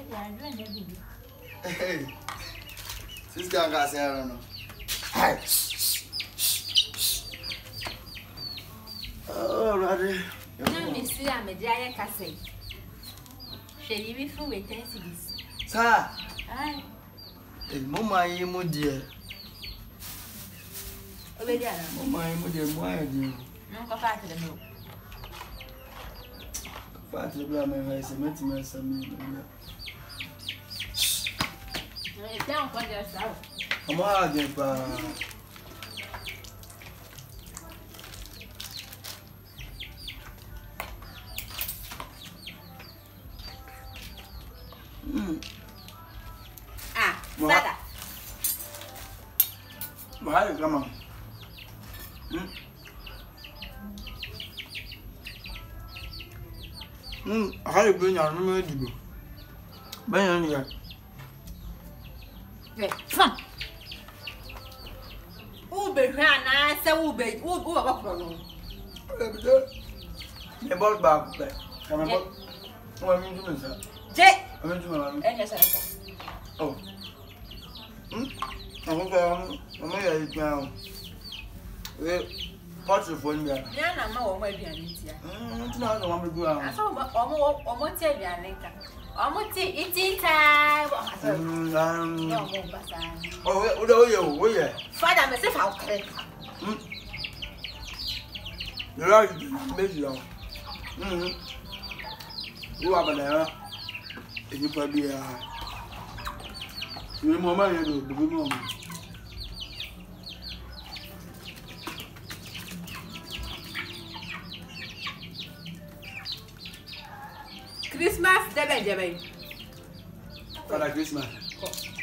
Hey, this guy got say I don't know. Hey. Oh, ready. No, Miss, I'm a giant cassette. Shall you be full with 10 cities? Sir, Aye. it's Mama, you mood dear. Mama, you mood dear, why do you? No, Papa, to the milk. Fat the blood, my eyes, and met me some. Down for yourself. I'm hard, pa. Ah, Father. Why, come on. How you bring your room? Bring here. Come. Who be here now? Say who walk from The ball back. Come on. What are you doing, sir? Jay. I'm going to my Yes, oh. I'm going to now. What's your phone? yeah, I'm not going to be an India. I don't want to go out. I saw almost tell you later. Almost eating time. Oh, yeah. Father, myself, how can You're right, busy. You are there. And you probably are. You remember you do, the woman. Christmas, Debbie. For Christmas.